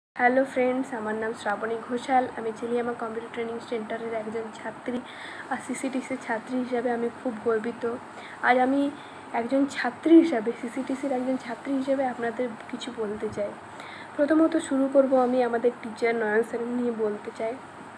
Hello friends, আমার নাম শ্রাবণী ঘোষাল। আমি চেলিয়ামা কম্পিউটার ট্রেনিং সেন্টারের একজন ছাত্রী আর সিসিটিসির ছাত্রী হিসাবে আমি খুব গর্বিত। আজ আমি একজন ছাত্রী হিসাবে, সিসিটিসির একজন ছাত্রী হিসেবে আপনাদের কিছু বলতে চাই। প্রথমত শুরু করব আমি আমাদের টিচার নয়ন স্যারের নিয়ে বলতে চাই।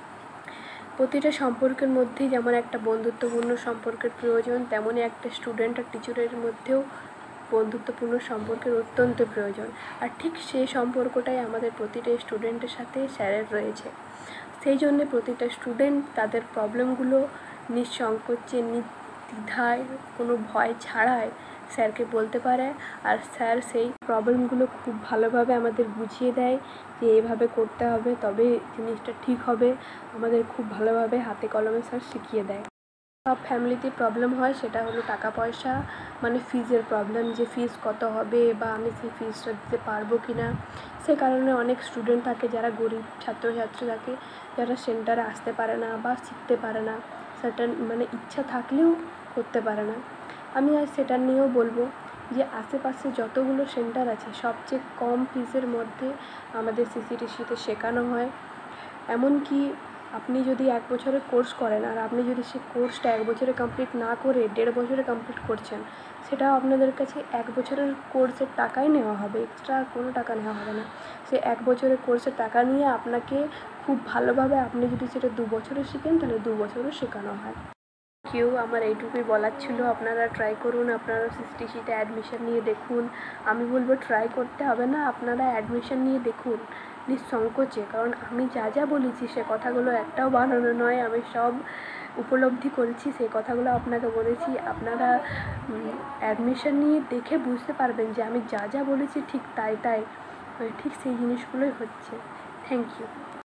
প্রতিটা সম্পর্কের মধ্যেই যেমন একটা বন্ধুত্বপূর্ণ সম্পর্কের প্রয়োজন, তেমনই একটা স্টুডেন্ট আর টিচারের মধ্যেও বন্ধুত্বপূর্ণ সম্পর্কের অত্যন্ত প্রয়োজন। আর ঠিক সেই সম্পর্কটাই আমাদের প্রতিটা স্টুডেন্টের সাথে স্যারের রয়েছে। সেই জন্যে প্রতিটা স্টুডেন্ট তাদের প্রবলেমগুলো নিঃসংকোচে, নির্দ্বিধায়, কোনো ভয় ছাড়াই স্যারকে বলতে পারে। আর স্যার সেই প্রবলেমগুলো খুব ভালোভাবে আমাদের বুঝিয়ে দেয় যে এইভাবে করতে হবে, তবে জিনিসটা ঠিক হবে। আমাদের খুব ভালোভাবে হাতে কলমে স্যার শিখিয়ে দেয়। সব ফ্যামিলিতে প্রবলেম হয়, সেটা হলো টাকা পয়সা, মানে ফিজের প্রবলেম, যে ফিজ কত হবে বা আমি সেই ফিজটা দিতে পারবো কি না। সে কারণে অনেক স্টুডেন্ট থাকে যারা গরিব ছাত্রছাত্রী থাকে, যারা সেন্টারে আসতে পারে না বা শিখতে পারে না, সেটা মানে ইচ্ছা থাকলেও করতে পারে না। আমি আজ সেটা নিয়েও বলবো যে আশেপাশে যতগুলো সেন্টার আছে সবচেয়ে কম ফিজের মধ্যে আমাদের সিসিটিসিতে শেখানো হয়। এমনকি আপনি যদি 1 বছরের কোর্স করেন আর আপনি যদি সেই কোর্সটা 1 বছরে কমপ্লিট না করে 1.5 বছরে কমপ্লিট করছেন, সেটাও আপনাদের কাছে 1 বছরের কোর্সের টাকাই নেওয়া হবে, এক্সট্রা কোনো টাকা নেওয়া হবে না। সে 1 বছরের কোর্সের টাকা নিয়ে আপনাকে খুব ভালোভাবে, আপনি যদি সেটা 2 বছরে শিখেন তাহলে 2 বছরও শেখানো হয়। আমার এইটুকুই বলার ছিল। আপনারা ট্রাই করুন, আপনারা সিসিটিসিতে অ্যাডমিশন নিয়ে দেখুন। আমি বলবো ট্রাই করতে হবে না, আপনারা অ্যাডমিশন নিয়ে দেখুন নিঃসংকোচে। কারণ আমি যা যা বলেছি সে কথাগুলো একটাও বানানো নয়, আমি সব উপলব্ধি করেছি, সেই কথাগুলো আপনাকে বলেছি। আপনারা অ্যাডমিশন নিয়ে দেখে বুঝতে পারবেন যে আমি যা যা বলেছি ঠিক তাই ঠিক সেই জিনিসগুলোই হচ্ছে। Thank you.